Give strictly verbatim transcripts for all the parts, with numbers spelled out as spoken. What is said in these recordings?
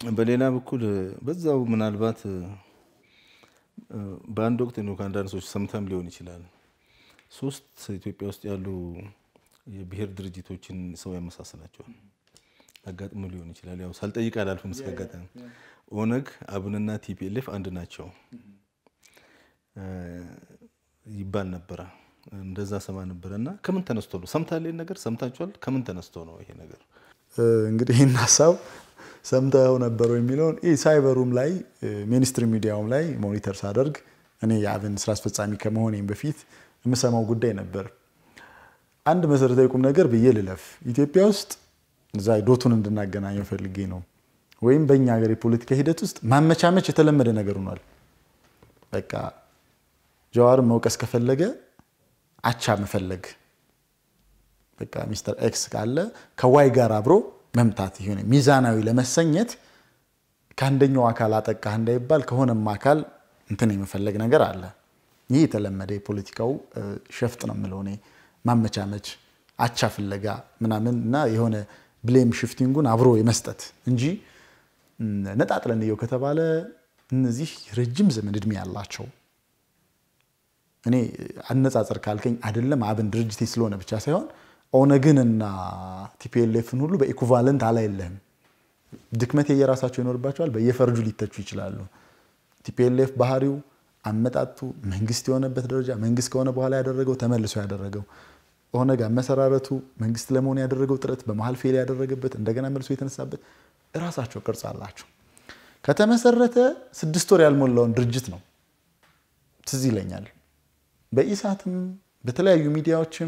በሌላ በኩል በዛው ምናልባት በአንድ ወቅት ነው ከአንዳንድ ሰዎች ሰምተም ሊሆን ይችላል ሶስት ኢትዮጵያ ውስጥ ያሉ የብሔር ድርጅቶችን ሰው ያመሳሰላቸዋል አጋጥሞ ሊሆን ይችላል ያው ሳልጠይቅ አላልኩም እስከጋጠም ኦነግ አብንና ቲፒኤልኤፍ አንድ ናቸው ይባል ነበር እንደዛ ሰማ ነበርና ከምን ተነስቶ ነው ሰምታለኝ ነገር ሰምታችኋል ከምን ተነስቶ ነው ይሄ ነገር እንግዲህ ይሄን ሐሳብ ሰምታው ነበር የሚለውን ኢ ሳይበሩም ላይ ሚኒስትሪ ሚዲያውም ላይ ሞኒተር ሳደርግ እኔ ያብን ስራ አስፈጻሚ ከመሆኔም በፊት የምሰማው ጉዳይ ነበር አንድ መሰረታዊ ቁም ነገር በየልለፍ ኢትዮጵያ ውስጥ ዛይ ዶቱን እንድናገናኘው ፈልጌ ነው ወይም በእኛ ሀገር የፖለቲካ ሂደት ውስጥ ማመቻመች የተለመደ ነገር ሆኗል በቃ ጃዋር መውቀስ ከፈለገ አቻ መፈለግ በቃ ሚስተር ኤክስ ካለ ከዋይ ጋር አብሮ መምታት ይሁን ሚዛናዊ ለመሰኘት ካንደኛው አካል አጠቃ እንዳይባል ከሆነም አካል እንትን የመፈለግ ነገር አለ ይሄ የተለመደ የፖለቲካው ሸፍጥ ነው ማለት ነው ማመቻመች አቻ ፍለጋ ምናምንና የሆነ ብሌም ሽፍቲንጉን አብሮ የመስጠት እንጂ ነጣጥለን ነው ከተባለ እነዚህ ረጅም ዘመን እድሜ ያላቸው እኔ አነጻጸር ካልከኝ አይደለም አብን ድርጅት ስለሆነ ብቻ ሳይሆን ኦነግንና ቲፒኤልኤፍን ሁሉ በኢኩቫለንት አላየለም ድክመት የየራሳቸው ይኖርባቸዋል በየፈርጁ ሊተቹ ይችላሉ ቲፒኤልኤፍ ባህሪው አመጣጡ መንግስት የሆነበት ደረጃ መንግስት ከሆነ በኋላ ያደረገው ተመልሶ ያደረገው ኦነግ አመሰራረቱ መንግስት ለመሆን ያደረገው ጥረት በመሃል ፌል ያደረገበት እንደገና መልሶ የተነሳበት ራሳቸው ቅርጽ አላቸው ከተመሰረተ ስድስት ወር ያልሞላውን ድርጅት ነው ትዝ ይለኛል በኢሳትም በተለያዩ ሚዲያዎችም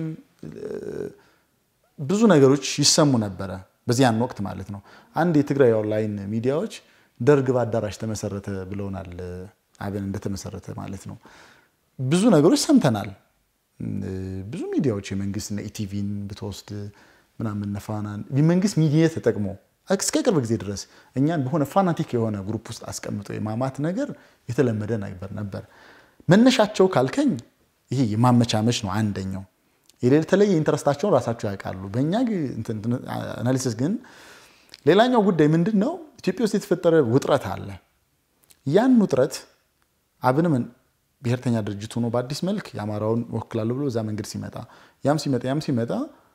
ብዙ ነገሮች ይሰሙ ነበር በዚያን ወቅት ማለት ነው አንድ የትግራይ ኦንላይን ሚዲያዎች ደርግ ባዳራሽ ተመሰረተ ብለውናል አብን እንደተመሰረተ ማለት ነው ብዙ ነገሮች ሰምተናል ብዙ ሚዲያዎች የመንግስትና ኢቲቪን በተወስድ ምናምን ነፋናን የመንግስት ሚዲያ ተጠቅሞ እስከ ቅርብ ጊዜ ድረስ እኛን በሆነ ፋናቲክ የሆነ ግሩፕ ውስጥ አስቀምጦ የማማት ነገር የተለመደ ነበር ነበር መነሻቸው ካልከኝ ይሄ የማመቻመች ነው አንደኛው የሌለ ተለየ ኢንተረስታቸውን ራሳቸው ያውቃሉ በእኛ አናሊሲስ ግን ሌላኛው ጉዳይ ምንድነው ኢትዮጵያ ውስጥ የተፈጠረ ውጥረት አለ ያን ውጥረት አብንም ብሔርተኛ ድርጅት ሆኖ በአዲስ መልክ ያማራውን ወክላሉ ብሎ እዛ መንገድ ሲመጣ ያም ሲመጣ ያም ሲመጣ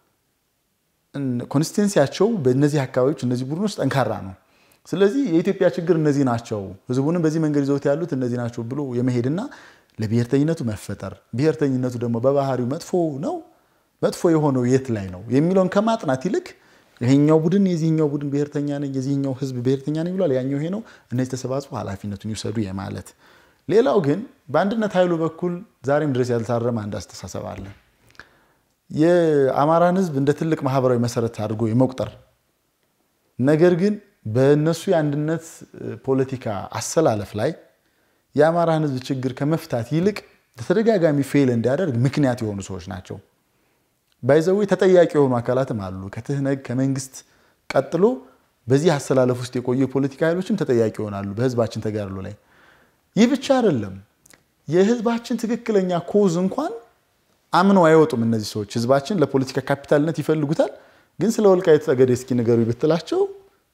ኮንስቲትንሲያቸው በእነዚህ አካባቢዎች እነዚህ ቡድኖች ጠንካራ ነው ስለዚህ የኢትዮጵያ ችግር እነዚህ ናቸው ህዝቡንም በዚህ መንገድ ይዘውት ያሉት እነዚህ ናቸው ብሎ የመሄድና ለብሔርተኝነቱ መፈጠር ብሔርተኝነቱ ደግሞ በባህሪው መጥፎ ነው መጥፎ የሆነው የት ላይ ነው የሚለውን ከማጥናት ይልቅ ይሄኛው ቡድን የዚህኛው ቡድን ብሔርተኛ ነኝ የዚህኛው ህዝብ ብሔርተኛ ነኝ ብሏል ያኛው ይሄ ነው እነዚህ ተሰባስበው ኃላፊነቱን ይወሰዱ የማለት ሌላው ግን በአንድነት ኃይሉ በኩል ዛሬም ድረስ ያልታረመ አንድ አስተሳሰብ አለ የአማራን ህዝብ እንደ ትልቅ ማህበራዊ መሰረት አድርጎ የመቁጠር ነገር ግን በእነሱ የአንድነት ፖለቲካ አሰላለፍ ላይ የአማራን ህዝብ ችግር ከመፍታት ይልቅ ተደጋጋሚ ፌል እንዲያደርግ ምክንያት የሆኑ ሰዎች ናቸው ባይዘው ተጠያቂ የሆኑ አካላትም አሉ ከትህነግ ከመንግስት ቀጥሎ በዚህ አሰላለፍ ውስጥ የቆዩ ፖለቲካ ኃይሎችም ተጠያቂ ይሆናሉ በህዝባችን ተጋርሎ ላይ ይህ ብቻ አይደለም የህዝባችን ትክክለኛ ኮዝ እንኳን አምነው አይወጡም እነዚህ ሰዎች ህዝባችን ለፖለቲካ ካፒታልነት ይፈልጉታል ግን ስለ ወልቃይት ጠገዴ እስኪ ነገሩ ይብትላቸው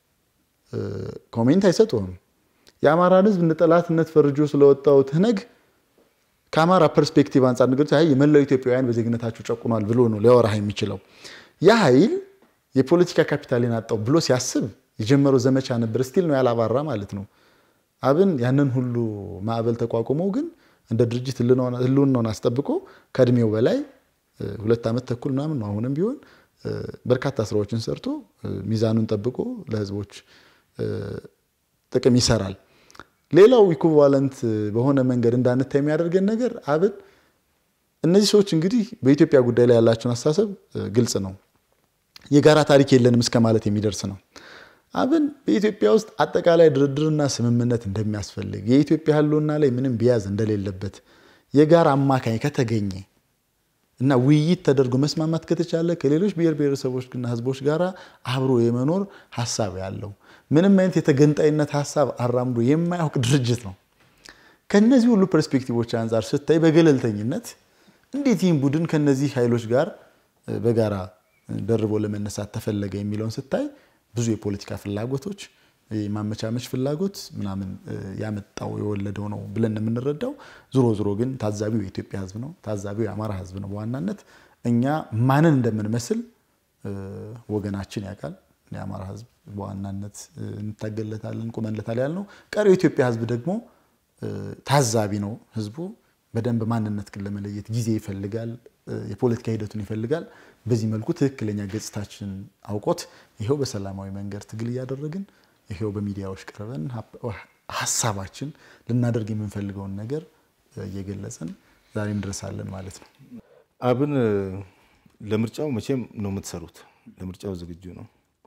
ኮሜንት አይሰጡም የአማራን ህዝብ እንጠላትነት ፈርጆ ስለወጣው ትህነግ ከአማራ ፐርስፔክቲቭ አንፃር ነገር ታያይ የመላው ኢትዮጵያውያን በዜግነታቸው ጨቁኗል ብሎ ነው ሊያወራህ የሚችለው ያ ኃይል የፖለቲካ ካፒታልን አጣው ብሎ ሲያስብ የጀመረው ዘመቻ ነበር ስቲል ነው ያላባራ ማለት ነው አብን ያንን ሁሉ ማዕበል ተቋቁመው ግን እንደ ድርጅት ህልውናውን አስጠብቆ ከድሜው በላይ ሁለት አመት ተኩል ምናምን ነው አሁንም ቢሆን በርካታ ስራዎችን ሰርቶ ሚዛኑን ጠብቆ ለህዝቦች ጥቅም ይሰራል ሌላው ኢኩቫለንት በሆነ መንገድ እንዳንታይ የሚያደርገን ነገር አብን እነዚህ ሰዎች እንግዲህ በኢትዮጵያ ጉዳይ ላይ ያላቸው አስተሳሰብ ግልጽ ነው የጋራ ታሪክ የለንም እስከ ማለት የሚደርስ ነው አብን በኢትዮጵያ ውስጥ አጠቃላይ ድርድርና ስምምነት እንደሚያስፈልግ የኢትዮጵያ ህልውና ላይ ምንም ቢያዝ እንደሌለበት የጋራ አማካኝ ከተገኘ እና ውይይት ተደርጎ መስማማት ከተቻለ ከሌሎች ብሔር ብሔረሰቦችና ህዝቦች ጋራ አብሮ የመኖር ሐሳብ ያለው ምንም አይነት የተገንጣይነት ሐሳብ አራምዶ የማያውቅ ድርጅት ነው ከነዚህ ሁሉ ፐርስፔክቲቮች አንፃር ስታይ በገለልተኝነት እንዴት ይህን ቡድን ከነዚህ ኃይሎች ጋር በጋራ ደርቦ ለመነሳት ተፈለገ የሚለውን ስታይ ብዙ የፖለቲካ ፍላጎቶች የማመቻመች ፍላጎት ምናምን ያመጣው የወለደው ነው ብለን የምንረዳው ዙሮ ዙሮ ግን ታዛቢው የኢትዮጵያ ህዝብ ነው ታዛቢው የአማራ ህዝብ ነው በዋናነት እኛ ማንን እንደምንመስል ወገናችን ያውቃል የአማራ ህዝብ በዋናነት እንታገለታለን ቆመንለታል ያልነው ቀሪው የኢትዮጵያ ህዝብ ደግሞ ታዛቢ ነው ህዝቡ በደንብ ማንነት ግን ለመለየት ጊዜ ይፈልጋል የፖለቲካ ሂደቱን ይፈልጋል በዚህ መልኩ ትክክለኛ ገጽታችን አውቆት ይሄው በሰላማዊ መንገድ ትግል ያደረግን ይሄው በሚዲያዎች ቀርበን ሐሳባችን ልናደርግ የምንፈልገውን ነገር እየገለጽን ዛሬም ድረሳለን ማለት ነው አብን ለምርጫው መቼም ነው የምትሰሩት ለምርጫው ዝግጁ ነው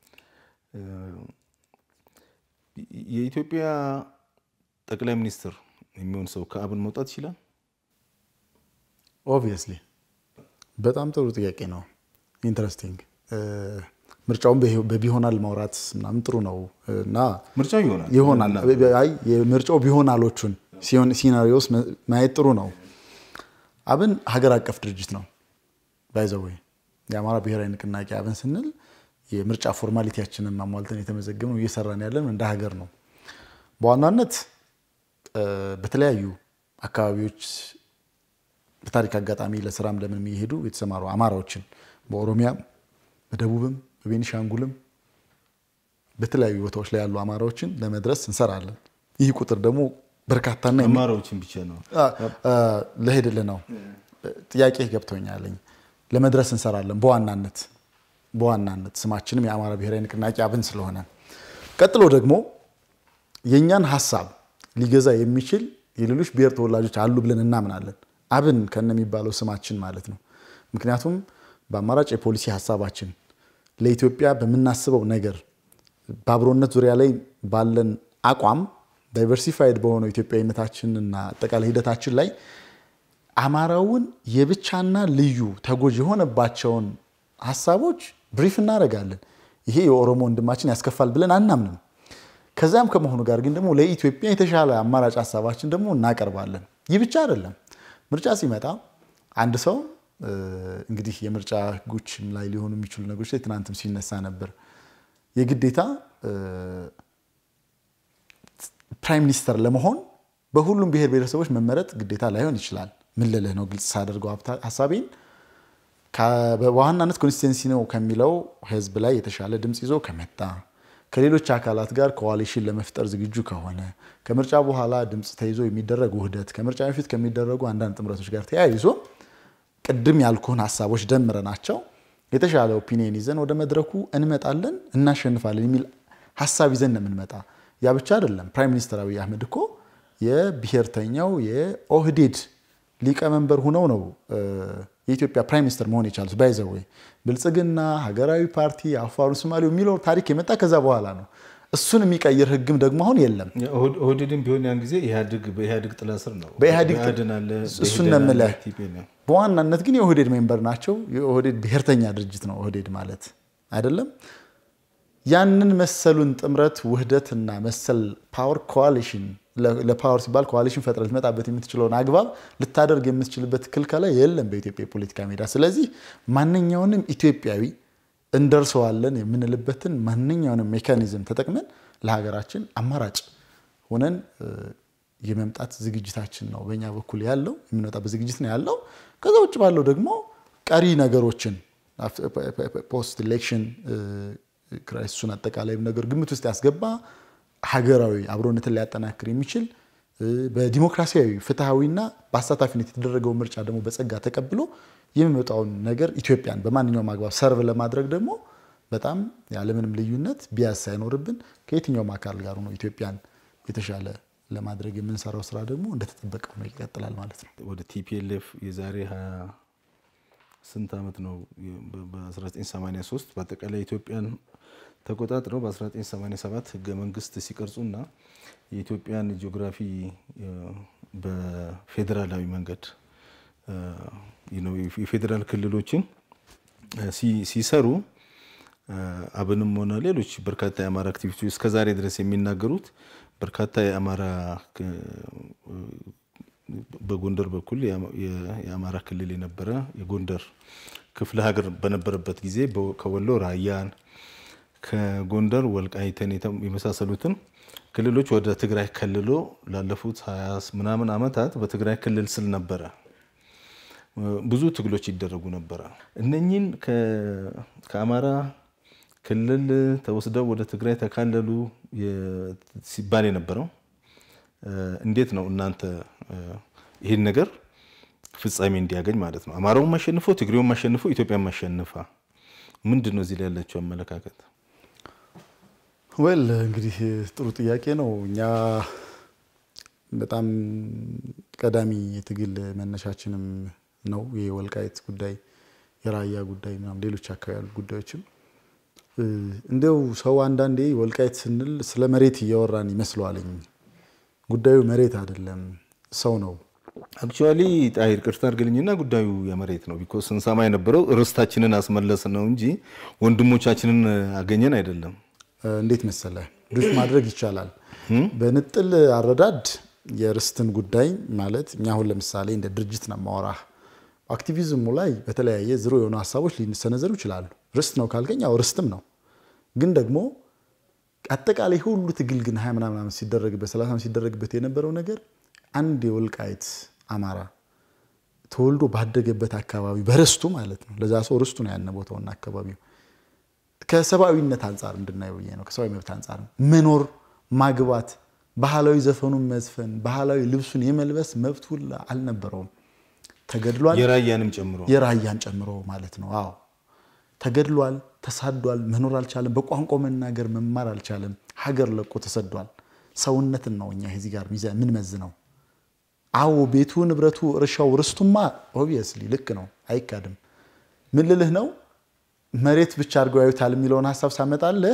የኢትዮጵያ ጠቅላይ ሚኒስትር የሚሆን ሰው ከአብን መውጣት ይችላል obviously በጣም ጥሩ ጥያቄ ነው ኢንተረስቲንግ ምርጫውን በቢሆናል ማውራት ምናምን ጥሩ ነው እና ምርጫው ይሆናል ይሆናል አይ የምርጫው ቢሆናሎቹን ሲሆን ሲናሪዮስ ማየት ጥሩ ነው አብን ሀገር አቀፍ ድርጅት ነው ባይዘው የአማራ ብሔራዊ ንቅናቄ አብን ስንል የምርጫ ፎርማሊቲያችንን ማሟልተን የተመዘገበው እየሰራን ያለን እንደ ሀገር ነው በዋናነት በተለያዩ አካባቢዎች በታሪክ አጋጣሚ ለስራም ለምን የሚሄዱ የተሰማሩ አማራዎችን በኦሮሚያ በደቡብም በቤኒሻንጉልም በተለያዩ ቦታዎች ላይ ያሉ አማራዎችን ለመድረስ እንሰራለን ይህ ቁጥር ደግሞ በርካታና አማራዎችን ብቻ ነው ለሄድልህ ነው ጥያቄ ገብቶኛልኝ ለመድረስ እንሰራለን በዋናነት በዋናነት ስማችንም የአማራ ብሔራዊ ንቅናቄ አብን ስለሆነ ቀጥሎ ደግሞ የኛን ሐሳብ ሊገዛ የሚችል የሌሎች ብሔር ተወላጆች አሉ ብለን እናምናለን አብን ከነሚባለው ስማችን ማለት ነው ምክንያቱም በአማራጭ የፖሊሲ ሐሳባችን ለኢትዮጵያ በመናስበው ነገር ባብሮነት ዙሪያ ላይ ባለን አቋም ዳይቨርሲፋይድ በሆነው ኢትዮጵያዊነታችንና አጠቃላይ ሂደታችን ላይ አማራውን የብቻና ልዩ ተጎጂ ሆነባቸውን ሐሳቦች ብሪፍ እናረጋለን ይሄ የኦሮሞ ወንድማችን ያስከፋል ብለን አናምንም ከዛም ከመሆኑ ጋር ግን ደግሞ ለኢትዮጵያ የተሻለ አማራጭ ሐሳባችን ደግሞ እናቀርባለን ይህ ብቻ አይደለም ምርጫ ሲመጣ አንድ ሰው እንግዲህ የምርጫ ህጎች ላይ ሊሆኑ የሚችሉ ነገሮች ላይ ትናንትም ሲነሳ ነበር የግዴታ ፕራይም ሚኒስተር ለመሆን በሁሉም ብሔር ብሔረሰቦች መመረጥ ግዴታ ላይሆን ይችላል ምን ለለህ ነው ግልጽ ሳደርገው ሐሳቤን በዋናነት ኮንስቲትንሲ ነው ከሚለው ህዝብ ላይ የተሻለ ድምጽ ይዞ ከመጣ ከሌሎች አካላት ጋር ኮአሊሽን ለመፍጠር ዝግጁ ከሆነ ከምርጫ በኋላ ድምጽ ተይዞ የሚደረግ ውህደት ከምርጫ በፊት ከሚደረጉ አንዳንድ ጥምረቶች ጋር ተያይዞ ቅድም ያልኩን ሐሳቦች ደምረናቸው የተሻለ ኦፒኒየን ይዘን ወደ መድረኩ እንመጣለን እናሸንፋለን የሚል ሐሳብ ይዘን ነው የምንመጣ ያ ብቻ አይደለም ፕራይም ሚኒስተር አብይ አህመድ እኮ የብሔርተኛው የኦህዴድ ሊቀመንበር ሆነው ነው የኢትዮጵያ ፕራይም ሚኒስተር መሆን የቻሉት ባይዘው ብልጽግና ሀገራዊ ፓርቲ አፋሩ ሶማሌው የሚለው ታሪክ የመጣ ከዛ በኋላ ነው እሱን የሚቀይር ህግም ደግሞ አሁን የለም ኦህዴድም ቢሆን ያን ጊዜ ኢህአዴግ በኢህአዴግ ጥላ ስር ነው በኢህአዴግ እሱን ነምለ በዋናነት ግን የኦህዴድ ሜምበር ናቸው የኦህዴድ ብሔርተኛ ድርጅት ነው ኦህዴድ ማለት አይደለም ያንን መሰሉን ጥምረት ውህደትና መሰል ፓወር ኮአሊሽን ለፓወር ሲባል ኮአሊሽን ፈጥረህ ልትመጣበት የምትችለውን አግባብ ልታደርግ የምትችልበት ክልከላ የለም በኢትዮጵያ ፖለቲካ ሜዳ ስለዚህ ማንኛውንም ኢትዮጵያዊ እንደርሰዋለን የምንልበትን ማንኛውንም ሜካኒዝም ተጠቅመን ለሀገራችን አማራጭ ሆነን የመምጣት ዝግጅታችን ነው በእኛ በኩል ያለው የምንወጣበት ዝግጅት ነው ያለው ከዛ ውጭ ባለው ደግሞ ቀሪ ነገሮችን ፖስት ኤሌክሽን ክራይሲሱን አጠቃላይ ነገር ግምት ውስጥ ያስገባ ሀገራዊ አብሮነትን ሊያጠናክር የሚችል በዲሞክራሲያዊ ፍትሃዊና በአሳታፊነት የተደረገው ምርጫ ደግሞ በጸጋ ተቀብሎ የሚመጣውን ነገር ኢትዮጵያን በማንኛውም አግባብ ሰርቭ ለማድረግ ደግሞ በጣም ያለምንም ልዩነት ቢያስ ሳይኖርብን ከየትኛውም አካል ጋር ነው ኢትዮጵያን የተሻለ ለማድረግ የምንሰራው ስራ ደግሞ እንደተጠበቀው ነው ይቀጥላል ማለት ነው ወደ ቲፒኤልኤፍ የዛሬ ስንት አመት ነው በ1983 በአጠቃላይ ኢትዮጵያን ተቆጣጥረው በ1987 ህገ መንግስት ሲቀርጹና የኢትዮጵያን ጂኦግራፊ በፌደራላዊ መንገድ you know የፌደራል ክልሎችን ሲሰሩ አብንም ሆነ ሌሎች በርካታ የአማራ አክቲቪስቶች እስከዛሬ ድረስ የሚናገሩት በርካታ የአማራ በጎንደር በኩል የአማራ ክልል የነበረ የጎንደር ክፍለ ሀገር በነበረበት ጊዜ ከወሎ ራያን ከጎንደር ወልቃይትን የመሳሰሉትን ክልሎች ወደ ትግራይ ክልሎ ላለፉት ሃያ ምናምን አመታት በትግራይ ክልል ስል ነበር ብዙ ትግሎች ይደረጉ ነበር እነኚህን ከአማራ ክልል ተወስደው ወደ ትግራይ ተካለሉ ሲባል የነበረው እንዴት ነው እናንተ ይሄን ነገር ፍጻሜ እንዲያገኝ ማለት ነው አማራው ማሸንፎ ትግሬው ማሸንፎ ኢትዮጵያ ማሸንፋ ምንድነው እዚህ ላይ ያላችሁ አመለካከት ወል እንግዲህ ጥሩ ጥያቄ ነው እኛ በጣም ቀዳሚ የትግል መነሻችንም ነው የወልቃይት ጉዳይ የራያ ጉዳይ እና ሌሎች አካባቢ ጉዳዮችም እንደው ሰው አንዳንዴ ወልቃይት ስንል ስለ መሬት እያወራን ይመስለዋልኝ ጉዳዩ መሬት አይደለም ሰው ነው አክቹአሊ ጣይር ቅርታ አድርግልኝና ጉዳዩ የመሬት ነው ቢኮዝ እንሰማ የነበረው ርስታችንን አስመለስ ነው እንጂ ወንድሞቻችንን አገኘን አይደለም እንዴት መሰለ ዱስ ማድረግ ይቻላል በንጥል አረዳድ የርስትን ጉዳይ ማለት እኛ አሁን ለምሳሌ እንደ ድርጅት ነው ማወራ አክቲቪዝሙ ላይ በተለያየ ዝሮ የሆኑ ሐሳቦች ሊሰነዘሩ ይችላሉ ርስት ነው ካልከኝ አው ርስትም ነው ግን ደግሞ አጠቃላይ ሁሉ ትግል ግን ሃያ ምናምን አመት ሲደረግበት ሰላሳ አመት ሲደረግበት የነበረው ነገር አንድ የወልቃይት አማራ ተወልዶ ባደገበት አካባቢ በርስቱ ማለት ነው ለዛ ሰው ርስቱ ነው ያነ ቦታውና አካባቢው ከሰባዊነት አንፃር እንድናየው ነው ከሰባዊ መብት አንፃር መኖር ማግባት ባህላዊ ዘፈኑን መዝፈን ባህላዊ ልብሱን የመልበስ መብት ሁሉ አልነበረውም ተገድሏል የራያንም ጨምሮ የራያን ጨምሮ ማለት ነው አዎ ተገድሏል ተሳዷል መኖር አልቻለም በቋንቋ መናገር መማር አልቻለም ሀገር ለቆ ተሰዷል ሰውነትን ነው እኛ እዚህ ጋር ሚዛን ምን መዝነው አዎ ቤቱ ንብረቱ እርሻው ርስቱማ ኦብቪየስሊ ልክ ነው አይካድም ምን ልልህ ነው መሬት ብቻ አድርገው ያዩታል የሚለውን ሐሳብ ሳመጣለህ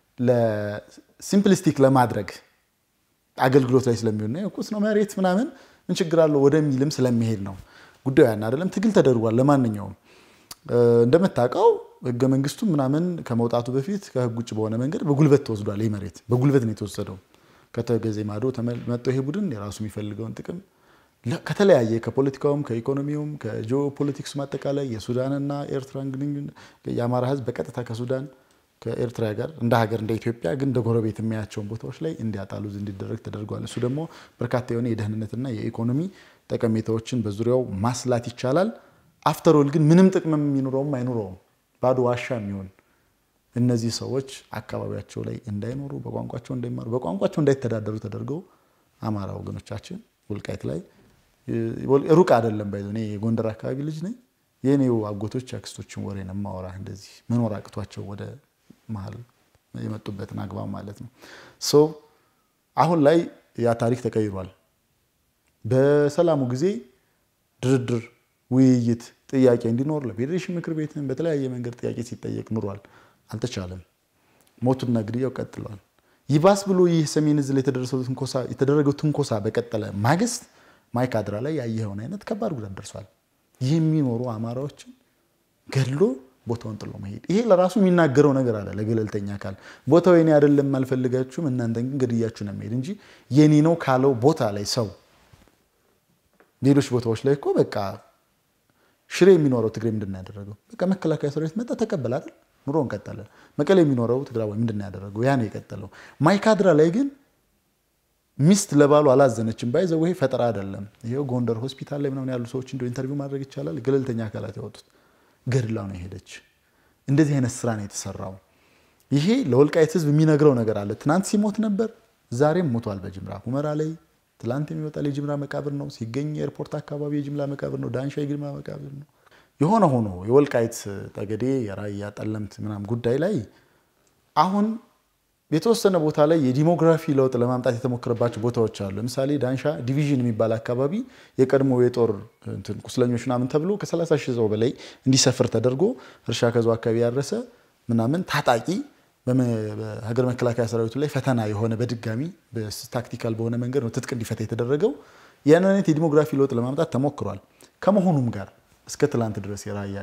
ለሲምፕሊስቲክ ለማድረግ አገልግሎት ላይ ስለሚሆን ነው እኮስ ነው መሬት ምናምን ምን ችግር አለው ወደሚልም ስለሚሄድ ነው ጉዳዩ ያን አይደለም ትግል ተደርጓል ለማንኛውም እንደምታውቀው ህገ መንግስቱ ምናምን ከመውጣቱ በፊት ከህግ ውጭ በሆነ መንገድ በጉልበት ተወስዷል ይሄ መሬት በጉልበት ነው የተወሰደው ከተገዜ ማዶ ተመልጦ ይሄ ቡድን የራሱ የሚፈልገውን ጥቅም ከተለያየ ከፖለቲካውም ከኢኮኖሚውም ከጂኦፖለቲክስ ማጠቃላይ የሱዳንና ኤርትራን ግንኙነት የአማራ ህዝብ በቀጥታ ከሱዳን ከኤርትራ ጋር እንደ ሀገር እንደ ኢትዮጵያ ግን ደጎረቤት የሚያያቸው ቦታዎች ላይ እንዲያጣሉ እንዲደረግ ተደርጓል እሱ ደግሞ በርካታ የሆነ የደህንነትና የኢኮኖሚ ጠቀሜታዎችን በዙሪያው ማስላት ይቻላል አፍተር ኦል ግን ምንም ጥቅም የሚኖረውም አይኖረውም ባዶ ዋሻ የሚሆን እነዚህ ሰዎች አካባቢያቸው ላይ እንዳይኖሩ በቋንቋቸው እንዳይማሩ በቋንቋቸው እንዳይተዳደሩ ተደርገው አማራ ወገኖቻችን ወልቃይት ላይ ሩቅ አይደለም ባይዘኔ የጎንደር አካባቢ ልጅ ነኝ የኔው አጎቶች አክስቶችን ወሬ ነው ማወራ እንደዚህ መኖር አቅቷቸው ወደ መሃል የመጡበትን አግባብ ማለት ነው ሶ አሁን ላይ ያ ታሪክ ተቀይሯል በሰላሙ ጊዜ ድርድር ውይይት ጥያቄ እንዲኖር ለፌዴሬሽን ምክር ቤትን በተለያየ መንገድ ጥያቄ ሲጠየቅ ኑሯል አልተቻለም ሞቱና ግድያው ቀጥሏል ይባስ ብሎ ይህ ሰሜን እዝ ላይ የተደረሰው ትንኮሳ የተደረገው ትንኮሳ በቀጠለ ማግስት ማይካድራ ላይ ያየው አይነት ከባድ ጉዳት ደርሷል የሚኖሩ አማራዎችን ገድሎ ቦታውን ጥሎ መሄድ ይሄ ለራሱ የሚናገረው ነገር አለ ለገለልተኛ አካል ቦታው የኔ አይደለም ማልፈልጋችሁም እናንተ ግን ግድያችሁ ነው መሄድ እንጂ የኔ ነው ካለው ቦታ ላይ ሰው ሌሎች ቦታዎች ላይ እኮ በቃ ሽሬ የሚኖረው ትግሬ ምንድነው ያደረገው በቃ መከላከያ ሰራዊት መጣ ተቀበለ አይደል ኑሮን ቀጠለ መቀሌ የሚኖረው ትግራዋይ ምንድነው ያደረገው ያ ነው የቀጠለው ማይካድራ ላይ ግን ሚስት ለባሉ አላዘነችም ባይዘው ይሄ ፈጠራ አይደለም ይሄው ጎንደር ሆስፒታል ላይ ምናምን ያሉ ሰዎች እንደ ኢንተርቪው ማድረግ ይቻላል ገለልተኛ አካላት ያወጡት ገድላው ነው ሄደች እንደዚህ አይነት ስራ ነው የተሰራው ይሄ ለወልቃይት ህዝብ የሚነግረው ነገር አለ ትናንት ሲሞት ነበር ዛሬም ሞቷል በጅምራ ሁመራ ላይ ትላንት የሚወጣው የጅምላ መቃብር ነው ሲገኝ ኤርፖርት አካባቢ የጅምላ መቃብር ነው ዳንሻ የጅምላ መቃብር ነው የሆነ ሆኖ የወልቃይት ጠገዴ የራያ ጠለምት ምናም ጉዳይ ላይ አሁን የተወሰነ ቦታ ላይ የዲሞግራፊ ለውጥ ለማምጣት የተሞከረባቸው ቦታዎች አሉ ለምሳሌ ዳንሻ ዲቪዥን የሚባል አካባቢ የቀድሞ የጦር እንትን ቁስለኞች ምናምን ተብሎ ከ30 ሺህ ሰው በላይ እንዲሰፍር ተደርጎ እርሻ ከዛው አካባቢ ያረሰ ምናምን ታጣቂ በሀገር መከላከያ ሰራዊቱ ላይ ፈተና የሆነ በድጋሚ በታክቲካል በሆነ መንገድ ነው ትጥቅ እንዲፈታ የተደረገው ያንነት የዲሞግራፊ ለውጥ ለማምጣት ተሞክሯል ከመሆኑም ጋር እስከ ትላንት ድረስ የራያ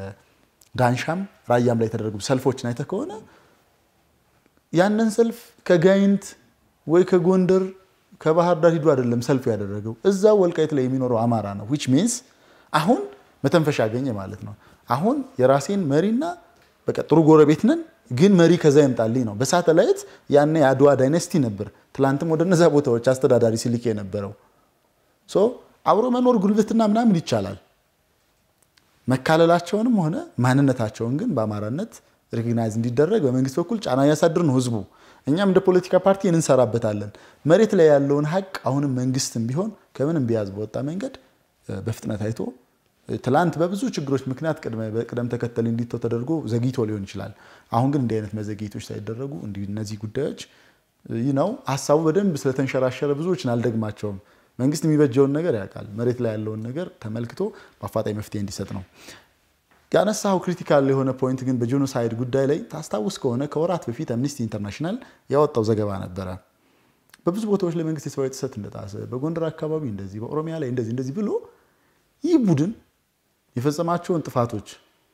የዳንሻም ራያም ላይ ተደረጉ ሰልፎችን አይተ ከሆነ ያንን ሰልፍ ከጋይንት ወይ ከጎንደር ከባህር ዳር ሂዱ አይደለም ሰልፍ ያደረገው እዛ ወልቃይት ላይ የሚኖረው አማራ ነው which means አሁን መተንፈሻ ያገኘ ማለት ነው አሁን የራሴን መሪና በቃ ጥሩ ጎረቤት ነን ግን መሪ ከዛ ይምጣልኝ ነው በሳተላይት ያኔ አድዋ ዳይናስቲ ነበር ትላንትም ወደ እነዛ ቦታዎች አስተዳዳሪ ሲልክ የነበረው ሶ አብሮ መኖር ጉልበትና ምናምን ይቻላል መካለላቸውንም ሆነ ማንነታቸውን ግን በአማራነት ሪኮግናይዝ እንዲደረግ በመንግስት በኩል ጫና ያሳድር ነው ህዝቡ እኛም እንደ ፖለቲካ ፓርቲ እንሰራበታለን መሬት ላይ ያለውን ሀቅ አሁንም መንግስትም ቢሆን ከምንም ቢያዝ በወጣ መንገድ በፍጥነት አይቶ ትላንት በብዙ ችግሮች ምክንያት ቀደም በቀደም ተከተል እንዲተው ተደርጎ ዘግይቶ ሊሆን ይችላል አሁን ግን እንደ አይነት መዘግይቶች ሳይደረጉ እንዲ እነዚህ ጉዳዮች ይናው ሐሳቡ በደንብ ስለተንሸራሸረ ብዙዎችን አልደግማቸውም መንግስት የሚበጀውን ነገር ያውቃል መሬት ላይ ያለውን ነገር ተመልክቶ በአፋጣኝ መፍትሄ እንዲሰጥ ነው ያነሳው ክሪቲካል የሆነ ፖይንት ግን በጄኖሳይድ ጉዳይ ላይ ታስታውስ ከሆነ ከወራት በፊት አምነስቲ ኢንተርናሽናል ያወጣው ዘገባ ነበር በብዙ ቦታዎች ላይ መንግስት የሰብአዊ ጥሰት እንደጣሰ በጎንደር አካባቢ እንደዚህ በኦሮሚያ ላይ እንደዚህ እንደዚህ ብሎ ይህ ቡድን የፈጸማቸውን ጥፋቶች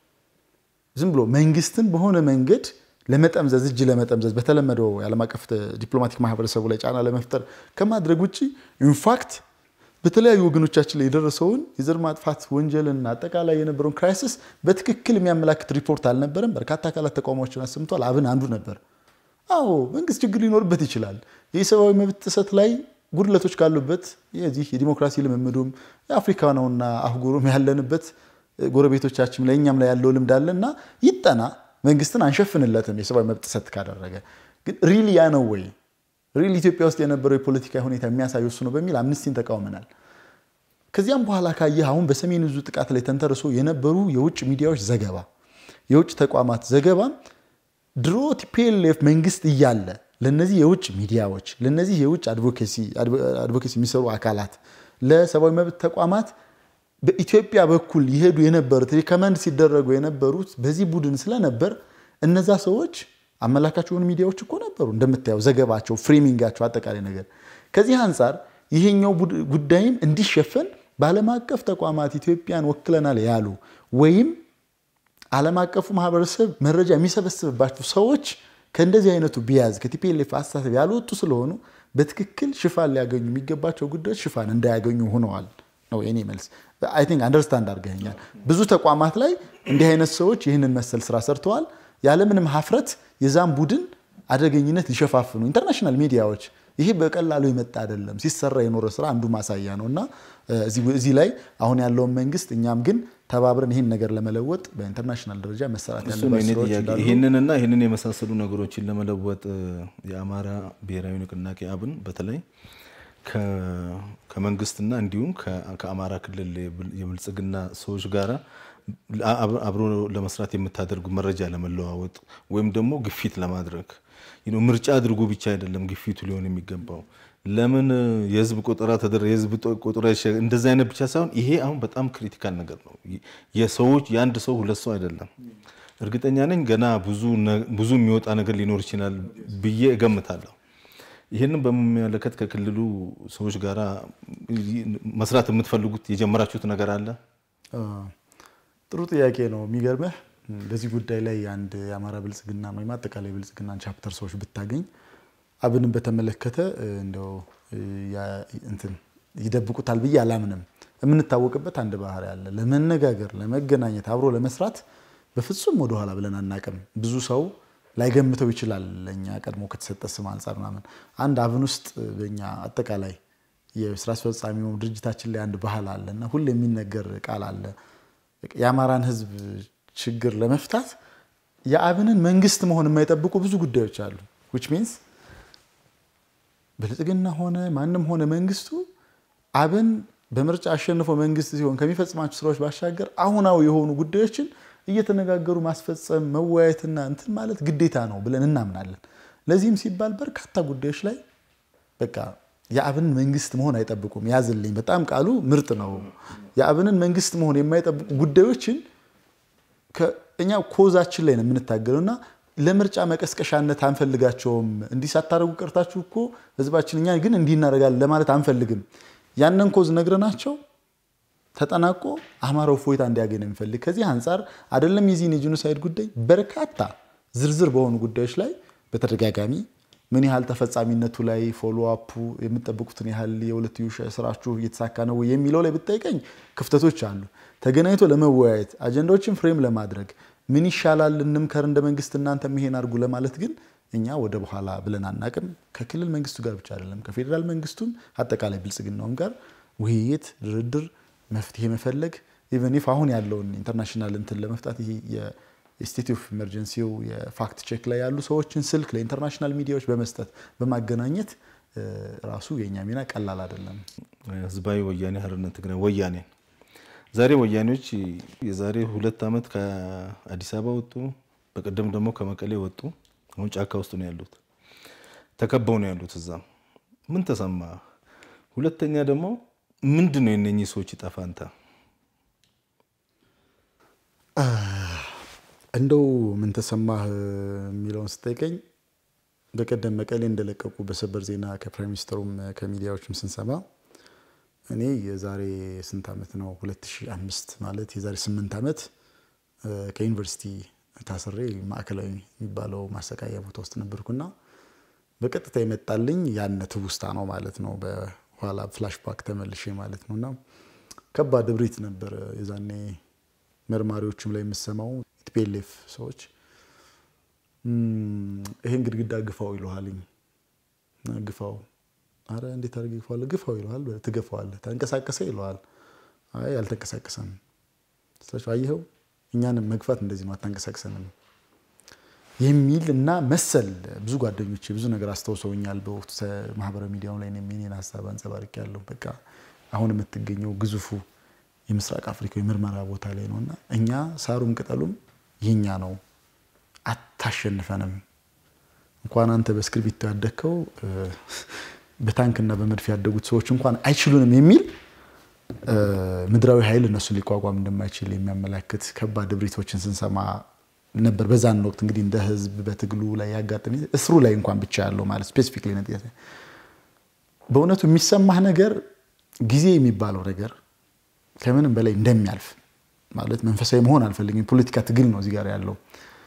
ዝም ብሎ መንግስትን በሆነ መንገድ ለመጠምዘዝ እጅ ለመጠምዘዝ በተለመደው የዓለም አቀፍ ዲፕሎማቲክ ማህበረሰቡ ላይ ጫና ለመፍጠር ከማድረግ ውጪ ኢንፋክት በተለያዩ ወገኖቻችን ላይ የደረሰውን የዘር ማጥፋት ወንጀልና አጠቃላይ የነበረውን ክራይሲስ በትክክል የሚያመላክት ሪፖርት አልነበረም በርካታ አካላት ተቋሞችን አሰምቷል አብን አንዱ ነበር አዎ መንግስት ችግር ሊኖርበት ይችላል የሰብአዊ መብት ጥሰት ላይ ጉድለቶች ካሉበት የዚህ የዲሞክራሲ ልምምዱም የአፍሪካ ነውና አህጉሩም ያለንበት ጎረቤቶቻችን ላይ እኛም ላይ ያለው ልምድ አለና ይጣና መንግስትን አንሸፍንለትም የሰብአዊ መብት ጥሰት ካደረገ ግን ሪሊ ያ ነው ወይ ሪሊ ኢትዮጵያ ውስጥ የነበረው የፖለቲካ ሁኔታ የሚያሳየው እሱ ነው በሚል አምነስቲን ተቃውመናል ከዚያም በኋላ ካየ አሁን በሰሜን ዕዙ ጥቃት ላይ ተንተርሶ የነበሩ የውጭ ሚዲያዎች ዘገባ የውጭ ተቋማት ዘገባ ድሮ ቲፒኤልኤፍ መንግስት እያለ ለነዚህ የውጭ ሚዲያዎች ለነዚህ የውጭ አድቮኬሲ አድቮኬሲ የሚሰሩ አካላት ለሰብአዊ መብት ተቋማት በኢትዮጵያ በኩል ይሄዱ የነበሩት ሪከመንድ ሲደረጉ የነበሩት በዚህ ቡድን ስለነበር እነዛ ሰዎች አመላካች የሆኑ ሚዲያዎች እኮ ነበሩ እንደምታየው ዘገባቸው ፍሬሚንጋቸው አጠቃላይ ነገር ከዚህ አንፃር ይሄኛው ጉዳይም እንዲሸፈን በዓለም አቀፍ ተቋማት ኢትዮጵያን ወክለናል ያሉ ወይም ዓለም አቀፉ ማህበረሰብ መረጃ የሚሰበስብባቸው ሰዎች ከእንደዚህ አይነቱ ቢያዝ ከቲፒኤልኤፍ አስተሳሰብ ያልወጡ ስለሆኑ በትክክል ሽፋን ሊያገኙ የሚገባቸው ጉዳዮች ሽፋን እንዳያገኙ ሆነዋል ነው የኔ መልስ አይ ቲንክ አንደርስታንድ አድርገኛል ብዙ ተቋማት ላይ እንዲህ አይነት ሰዎች ይህንን መሰል ስራ ሰርተዋል ያለምንም ሀፍረት የዛም ቡድን አደገኝነት ሊሸፋፍኑ ኢንተርናሽናል ሚዲያዎች ይሄ በቀላሉ ይመጣ አይደለም ሲሰራ የኖረ ስራ አንዱ ማሳያ ነውና እዚህ ላይ አሁን ያለው መንግስት እኛም ግን ተባብረን ይሄን ነገር ለመለወጥ በኢንተርናሽናል ደረጃ መሰራት ያለባቸው ይሄንንና ይሄንን የመሳሰሉ ነገሮችን ለመለወጥ የአማራ ብሔራዊ ንቅናቄ አብን በተለይ ከመንግስትና እንዲሁም ከአማራ ክልል የብልጽግና ሰዎች ጋራ አብሮ ለመስራት የምታደርጉ መረጃ ለመለዋወጥ ወይም ደግሞ ግፊት ለማድረግ you ምርጫ አድርጉ ብቻ አይደለም ግፊቱ ሊሆን የሚገባው ለምን የህዝብ ቆጠራ ተደረ የህዝብ ቆጠራ እንደዛ አይነት ብቻ ሳይሆን ይሄ አሁን በጣም ክሪቲካል ነገር ነው የሰዎች የአንድ ሰው ሁለት ሰው አይደለም እርግጠኛ ነኝ ገና ብዙ ብዙ የሚወጣ ነገር ሊኖር ይችላል ብዬ እገምታለሁ ይሄንን በመመለከት ከክልሉ ሰዎች ጋራ መስራት የምትፈልጉት የጀመራችሁት ነገር አለ ጥሩ ጥያቄ ነው የሚገርምህ በዚህ ጉዳይ ላይ አንድ የአማራ ብልጽግና ወይ ማጠቃላይ ብልጽግናን ቻፕተር ሰዎች ብታገኝ አብንን በተመለከተ እንደው ያ እንትን ይደብቁታል ብዬ አላምንም የምንታወቅበት አንድ ባህሪ አለ ለመነጋገር ለመገናኘት አብሮ ለመስራት በፍጹም ወደ ኋላ ብለን አናቀም ብዙ ሰው ላይገምተው ይችላል ለኛ ቀድሞ ከተሰጠ ስም አንፃር ምናምን አንድ አብን ውስጥ በእኛ አጠቃላይ የስራ አስፈጻሚው ድርጅታችን ላይ አንድ ባህል አለና ሁሉ የሚነገር ቃል አለ የአማራን ህዝብ ችግር ለመፍታት የአብንን መንግስት መሆን የማይጠብቁ ብዙ ጉዳዮች አሉ which means ብልጽግና ሆነ ማንንም ሆነ መንግስቱ አብን በምርጫ አሸንፎ መንግስት ሲሆን ከሚፈጽማቸው ስራዎች ባሻገር አሁናው የሆኑ ጉዳዮችን እየተነጋገሩ ማስፈጸም መወያየትና እንትን ማለት ግዴታ ነው ብለን እናምናለን ለዚህም ሲባል በርካታ ጉዳዮች ላይ በቃ የአብን መንግስት መሆን አይጠብቁም ያዝልኝ በጣም ቃሉ ምርጥ ነው የአብንን መንግስት መሆን የማይጠብቁ ጉዳዮችን ከኛ ኮዛችን ላይ ነው የምንታገለውና ለምርጫ መቀስቀሻነት አንፈልጋቸውም እንዲሳታረጉ ቀርታችሁ እኮ ህዝባችን እኛ ግን እንዲናረጋል ለማለት አንፈልግም ያንን ኮዝ ነግረናቸው ተጠናቆ አማራው ፎይታ እንዲያገኝ እንፈልግ ከዚህ አንፃር አይደለም የዚህን የጄኖሳይድ ጉዳይ በርካታ ዝርዝር በሆኑ ጉዳዮች ላይ በተደጋጋሚ ምን ያህል ተፈጻሚነቱ ላይ ፎሎ አፑ የምትጠብቁትን ያህል የሁለትዮሽ ስራችሁ እየተሳካ ነው የሚለው ላይ ብትጠይቀኝ ክፍተቶች አሉ ተገናኝቶ ለመወያየት አጀንዳዎችን ፍሬም ለማድረግ ምን ይሻላል እንምከር እንደ መንግስት እናንተ መሄን አርጉ ለማለት ግን እኛ ወደ በኋላ ብለን አናቅም ከክልል መንግስቱ ጋር ብቻ አይደለም ከፌደራል መንግስቱም አጠቃላይ ብልጽግናውም ጋር ውይይት ድርድር መፍትሄ መፈለግ ኢቨን ኢፍ አሁን ያለውን ኢንተርናሽናል እንትን ለመፍታት ይሄ የስቴት ኦፍ ኢመርጀንሲው የፋክት ቼክ ላይ ያሉ ሰዎችን ስልክ ለኢንተርናሽናል ሚዲያዎች በመስጠት በማገናኘት ራሱ የኛ ሚና ቀላል አይደለም ህዝባዊ ወያኔ ሓርነት ትግራይ ወያኔ ዛሬ ወያኔዎች የዛሬ ሁለት አመት ከአዲስ አበባ ወጡ በቀደም ደግሞ ከመቀሌ ወጡ አሁን ጫካ ውስጥ ነው ያሉት ተከበው ነው ያሉት እዛ ምን ተሰማ ሁለተኛ ደግሞ ምንድነው የነኚህ ሰዎች ይጣፋንታ እንደው ምን ተሰማህ የሚለውን ስጠይቀኝ በቀደም መቀሌ እንደለቀቁ በሰበር ዜና ከፕራይም ሚኒስተሩም ከሚዲያዎችም ስንሰማ እኔ የዛሬ ስንት አመት ነው ሁለት ሺህ አምስት ማለት የዛሬ ስምንት አመት ከዩኒቨርሲቲ ታስሬ ማዕከላዊ የሚባለው ማሰቃያ ቦታ ውስጥ ነበርኩና በቀጥታ የመጣልኝ ያን ትውስታ ነው ማለት ነው በኋላ ፍላሽባክ ተመልሼ ማለት ነውና ከባድ ድብሪት ነበር የዛኔ መርማሪዎችም ላይ የምሰማው ቲፒኤልኤፍ ሰዎች ይሄን ግድግዳ ግፋው ይሏልኝ ግፋው አረ እንዴት አርግ ግፋው ግፋው ይሏል ትገፋዋል ተንቀሳቀሰ ይሏል አይ አልተንቀሳቀሰም ስለዚህ አይሄው እኛንም መግፋት እንደዚህ ነው አታንቀሳቀሰንም የሚልና መሰል ብዙ ጓደኞቼ ብዙ ነገር አስተውሰውኛል በወቅቱ ማህበራዊ ሚዲያው ላይ ነው ምን ሐሳብ አንጸባርቅ ያለው በቃ አሁን የምትገኘው ግዙፉ የምስራቅ አፍሪካ የምርመራ ቦታ ላይ ነውና እኛ ሳሩም ቅጠሉም የኛ ነው አታሸንፈንም እንኳን አንተ በስክሪፕት ያደከው በታንክና በመድፍ ያደጉት ሰዎች እንኳን አይችሉንም የሚል ምድራዊ ኃይል እነሱ ሊቋቋም እንደማይችል የሚያመላክት ከባድ ድብሪቶችን ስንሰማ ነበር በዛን ወቅት እንግዲህ እንደ ህዝብ በትግሉ ላይ ያጋጠመ እስሩ ላይ እንኳን ብቻ ያለው ማለት ስፔሲፊክሊ ነው ጥያቄ በእውነቱ የሚሰማህ ነገር ጊዜ የሚባለው ነገር ከምንም በላይ እንደሚያልፍ ማለት መንፈሳዊ መሆን አልፈልግም ፖለቲካ ትግል ነው እዚህ ጋር ያለው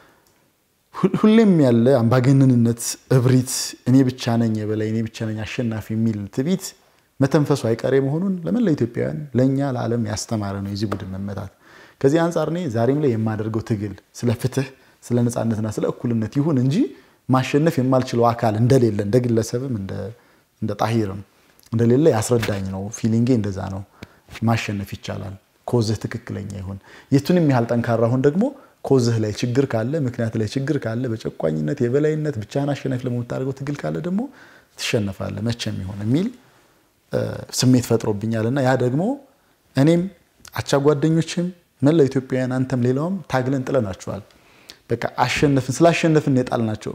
ሁሌም ያለ አምባገነንነት እብሪት እኔ ብቻ ነኝ የበላይ እኔ ብቻ ነኝ አሸናፊ የሚል ትቢት መተንፈሱ አይቀሬ መሆኑን ለመላ ኢትዮጵያውያን ለኛ ለዓለም ያስተማረ ነው የዚህ ቡድን መመታት ከዚህ አንፃር ነው ዛሬም ላይ የማደርገው ትግል ስለ ፍትህ ስለ ነጻነትና ስለ እኩልነት ይሁን እንጂ ማሸነፍ የማልችለው አካል እንደሌለ እንደግለሰብም እንደ እንደ ጣሂርም እንደሌለ ያስረዳኝ ነው ፊሊንጌ እንደዛ ነው ማሸነፍ ይቻላል ኮዝህ ትክክለኛ ይሁን የቱንም ያህል ጠንካራ ሆን ደግሞ ኮዝህ ላይ ችግር ካለ ምክንያት ላይ ችግር ካለ በጨቋኝነት የበላይነት ብቻህን አሸናፊ ለመውጣት ትግል ካለ ደግሞ ትሸነፋለህ መቼም ይሁን የሚል ስሜት ፈጥሮብኛልና ያ ደግሞ እኔም አቻ ጓደኞችም መላ ኢትዮጵያውያን አንተም ሌላውም ታግለን ጥለናቸዋል በቃ አሸነፍን ስላሸነፍን የጣልናቸው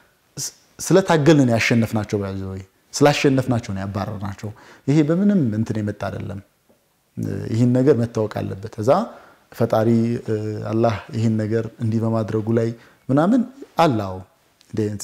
ስለታገልን ያሸነፍናቸው ባይዘው ስላሸነፍናቸው ነው ያባረርናቸው ይሄ በምንም እንትን የመጣ አይደለም ይሄን ነገር መታወቅ አለበት እዛ ፈጣሪ አላህ ይሄን ነገር እንዲ በማድረጉ ላይ ምናምን አላው ደንት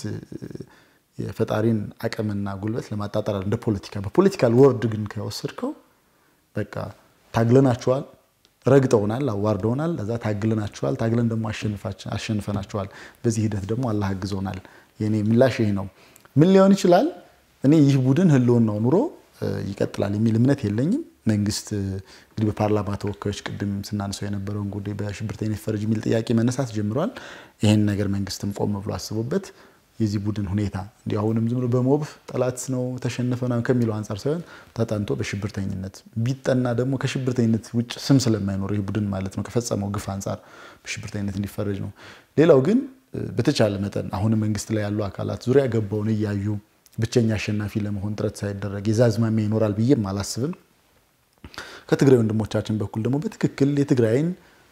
የፈጣሪን አቀምና ጉልበት ለማጣጣር እንደ ፖለቲካ በፖለቲካል ወርድ ግን ከወሰድከው በቃ ታግለናቸዋል ረግጠውናል አዋርደውናል ለዛ ታግለናቸዋል ታግለን ደግሞ አሸንፋችን አሸንፈናቸዋል በዚህ ሂደት ደግሞ አላህ አግዞናል የኔ ምላሽ ይሄ ነው ምን ሊሆን ይችላል እኔ ይህ ቡድን ህልውናው ኑሮ ይቀጥላል የሚል እምነት የለኝም መንግስት እንግዲህ በፓርላማ ተወካዮች ቅድም ስናነሳው የነበረውን ጉዳይ በሽብርተኝነት ፈርጅ የሚል ጥያቄ መነሳት ጀምሯል ይሄን ነገር መንግስትም ቆም ብሎ አስቦበት የዚህ ቡድን ሁኔታ እንዲህ አሁንም ዝም ብሎ በሞብ ጠላት ነው ተሸነፈና ከሚለው አንፃር ሳይሆን ተጣንቶ በሽብርተኝነት ቢጠና ደግሞ ከሽብርተኝነት ውጭ ስም ስለማይኖር ይህ ቡድን ማለት ነው ከፈጸመው ግፍ አንፃር በሽብርተኝነት እንዲፈረጅ ነው ሌላው ግን በተቻለ መጠን አሁን መንግስት ላይ ያሉ አካላት ዙሪያ ገባውን ይያዩ ብቸኛ አሸናፊ ለመሆን ጥረት ሳይደረግ የዛዝማሜ ይኖራል ብዬም አላስብም ከትግራይ ወንድሞቻችን በኩል ደግሞ በትክክል የትግራይን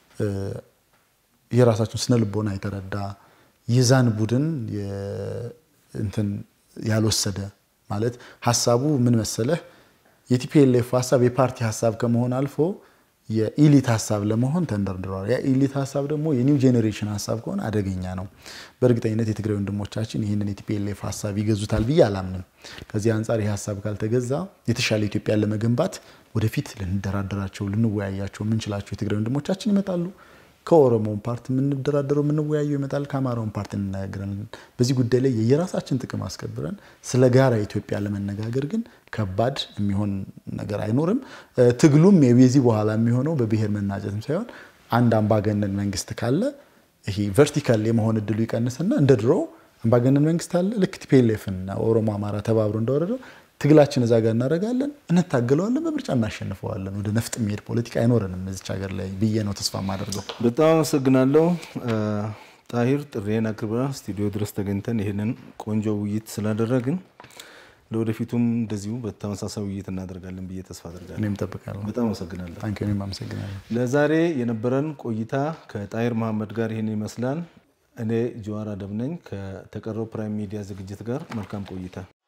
የራሳችን ስነልቦና የተረዳ የዛን ቡድን እንትን ያልወሰደ ማለት ሐሳቡ ምን መሰለህ የቲፒኤልኤፍ ሐሳብ የፓርቲ ሐሳብ ከመሆን አልፎ የኢሊት ሐሳብ ለመሆን ተንደርድሯል ያ ኢሊት ሐሳብ ደግሞ የኒው ጄነሬሽን ሐሳብ ከሆነ አደገኛ ነው በእርግጠኝነት የትግራይ ወንድሞቻችን ይሄንን የቲፒኤልኤፍ ሐሳብ ይገዙታል ብዬ አላምንም ከዚህ አንፃር ይሄ ሐሳብ ካልተገዛ የተሻለ ኢትዮጵያ ለመገንባት ወደፊት ልንደራደራቸው ልንወያያቸው ምን እንችላቸው የትግራይ ወንድሞቻችን ይመጣሉ ከኦሮሞን ፓርቲ ምን እንደራደረው ምን ወያየው ይመጣል ከአማራውን ፓርቲ እንነጋገራለን በዚህ ጉዳይ ላይ የየራሳችን ጥቅም አስከብረን ስለ ጋራ ኢትዮጵያ ለመነጋገር ግን ከባድ የሚሆን ነገር አይኖርም ትግሉም የዚህ በኋላ የሚሆነው በብሔር መናጨትም ሳይሆን አንድ አምባገነን መንግስት ካለ ይሄ ቨርቲካል የመሆን እድሉ ይቀንስና እንደ ድሮ አምባገነን መንግስት አለ ልክ ቲፒኤልኤፍ እና ኦሮሞ አማራ ተባብሮ እንደወረደው ትግላችን እዛ ጋር እናረጋለን እንታገለዋለን በምርጫ እናሸንፈዋለን ወደ ነፍጥ የሚሄድ ፖለቲካ አይኖርንም እዚች ሀገር ላይ ብዬ ነው ተስፋ ማደርገው በጣም አመሰግናለሁ ጣሂር ጥሬን አክብራ ስቱዲዮ ድረስ ተገኝተን ይሄንን ቆንጆ ውይይት ስላደረግን ለወደፊቱም እንደዚሁ በተመሳሳይ ውይይት እናደርጋለን ብዬ ተስፋ አደርጋለሁ እኔም ተጠብቃለሁ በጣም አመሰግናለሁ ታንክ ዩ እኔም አመሰግናለሁ ለዛሬ የነበረን ቆይታ ከጣሂር መሐመድ ጋር ይሄን ይመስላል እኔ ጀዋር አደም ነኝ ከተቀረው ፕራይም ሚዲያ ዝግጅት ጋር መልካም ቆይታ